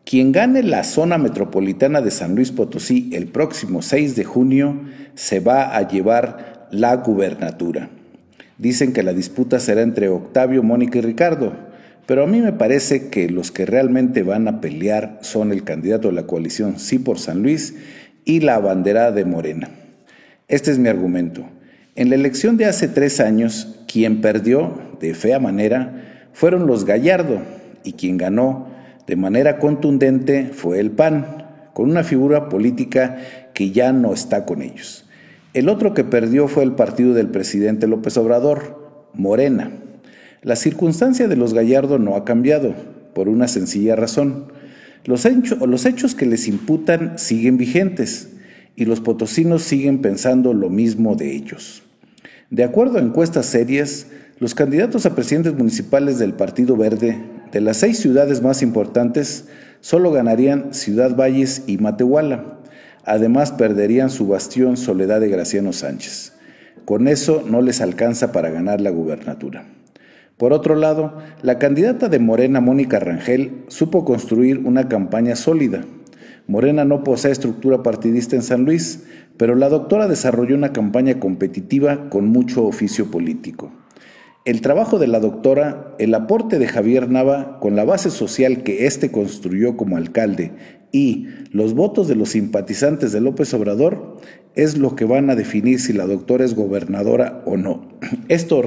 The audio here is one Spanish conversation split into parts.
Quien gane la zona metropolitana de San Luis Potosí el próximo 6 de junio se va a llevar la gubernatura. Dicen que la disputa será entre Octavio, Mónica y Ricardo, pero a mí me parece que los que realmente van a pelear son el candidato de la coalición Sí por San Luis y la abanderada de Morena. Este es mi argumento. En la elección de hace 3 años, quien perdió de fea manera fueron los Gallardo y quien ganó de manera contundente fue el PAN, con una figura política que ya no está con ellos. El otro que perdió fue el partido del presidente López Obrador, Morena. La circunstancia de los Gallardo no ha cambiado, por una sencilla razón. Los hechos que les imputan siguen vigentes y los potosinos siguen pensando lo mismo de ellos. De acuerdo a encuestas serias, los candidatos a presidentes municipales del Partido Verde, de las 6 ciudades más importantes, solo ganarían Ciudad Valles y Matehuala. Además, perderían su bastión Soledad de Graciano Sánchez. Con eso no les alcanza para ganar la gubernatura. Por otro lado, la candidata de Morena, Mónica Rangel, supo construir una campaña sólida. Morena no posee estructura partidista en San Luis, pero la doctora desarrolló una campaña competitiva con mucho oficio político. El trabajo de la doctora, el aporte de Javier Nava con la base social que éste construyó como alcalde y los votos de los simpatizantes de López Obrador es lo que van a definir si la doctora es gobernadora o no. Esto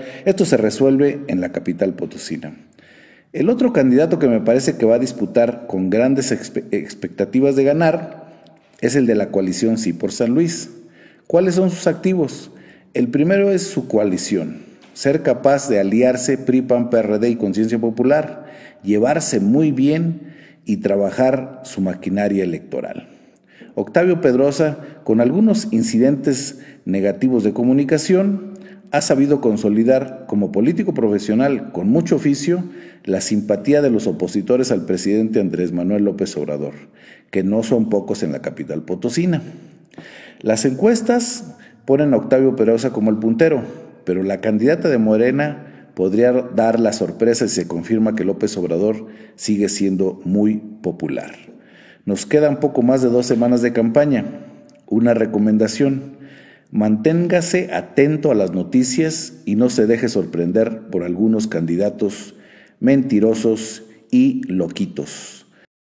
se resuelve en la capital potosina. El otro candidato que me parece que va a disputar con grandes expectativas de ganar es el de la coalición Sí por San Luis. ¿Cuáles son sus activos? El primero es su coalición, ser capaz de aliarse PRI, PAN, PRD y Conciencia Popular, llevarse muy bien y trabajar su maquinaria electoral. Octavio Pedrosa, con algunos incidentes negativos de comunicación, ha sabido consolidar como político profesional con mucho oficio la simpatía de los opositores al presidente Andrés Manuel López Obrador, que no son pocos en la capital potosina. Las encuestas ponen a Octavio Pedrosa como el puntero, pero la candidata de Morena podría dar la sorpresa si se confirma que López Obrador sigue siendo muy popular. Nos quedan poco más de 2 semanas de campaña. Una recomendación: manténgase atento a las noticias y no se deje sorprender por algunos candidatos mentirosos y loquitos.